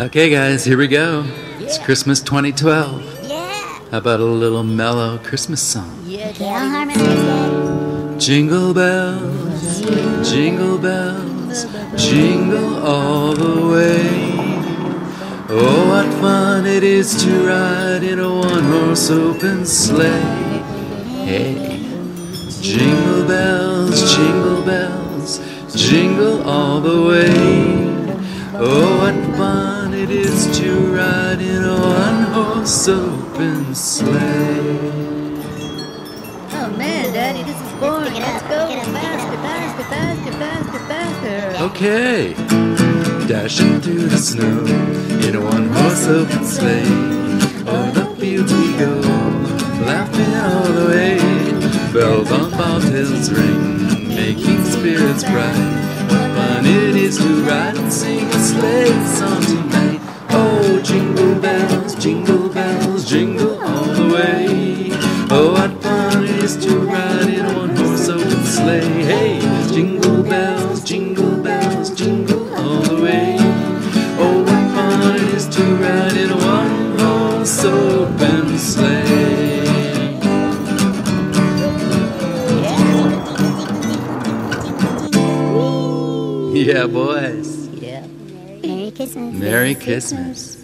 Okay, guys, here we go. It's Christmas 2012. Yeah. How about a little mellow Christmas song? Yeah, harmonize that. Jingle bells, jingle bells, jingle all the way. Oh, what fun it is to ride in a one-horse open sleigh. Hey, jingle bells, jingle all the way. Oh, what fun it is to ride in a one-horse open sleigh. Oh man, Daddy, this is boring. Let's go faster. Okay, dashing through the snow in a one-horse open sleigh. O'er the fields we go, laughing all the way. Bells on bobtails ring, making spirits bright. What fun it is to ride and sing a sleigh song tonight. Oh, jingle bells, jingle all the way. Oh, what fun it is to ride in a one-horse open sleigh. Hey, jingle bells, jingle all the way. Oh, what fun it is to ride in a one-horse open sleigh. Yeah, boys. Yeah. Merry Christmas. Merry Christmas.